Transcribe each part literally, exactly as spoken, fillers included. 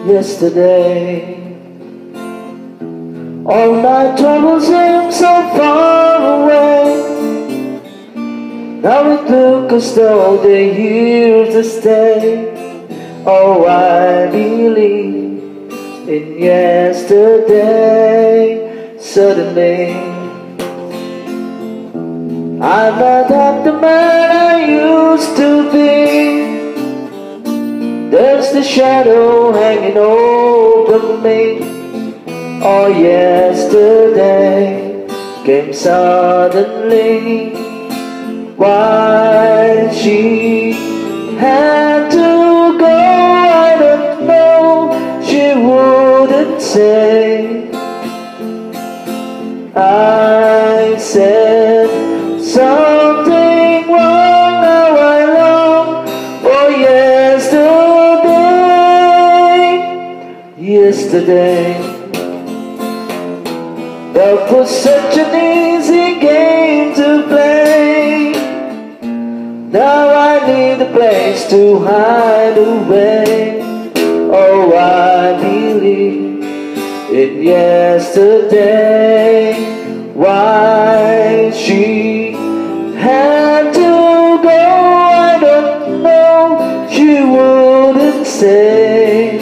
yesterday. All my troubles seem so far away. Now it looks as though they're here to stay. Oh, I believe in yesterday. Suddenly I'm not half the man I used to be. There's the shadow hanging over me. Oh, yesterday came suddenly. Why she had to go, I don't know. She wouldn't say. I said something wrong, now I long for yesterday. Yesterday, that was such an easy game to play. Now I need a place to hide away. Oh, I believe in yesterday. Why she had to go, I don't know. She wouldn't say.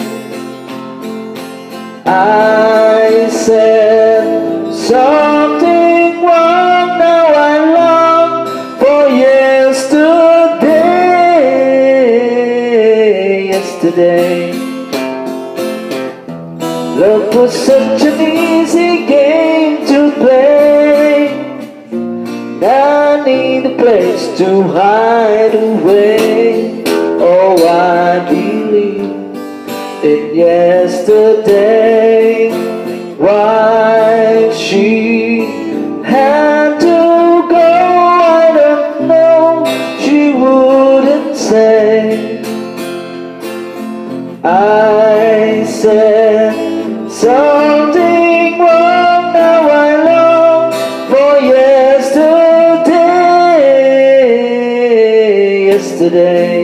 I said something wrong, now I long for yesterday. Yesterday, love was such an easy game to play. Now I need a place to hide away. Oh, I believe in yesterday. Why she had to go, I don't know. She wouldn't say. I said something wrong, now I long for yesterday. Yesterday,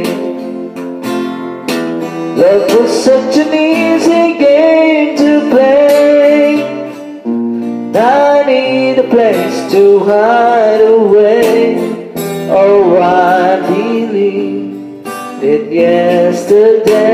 love was such an easy game to play. I need a place to hide away. Oh, I believe in yesterday.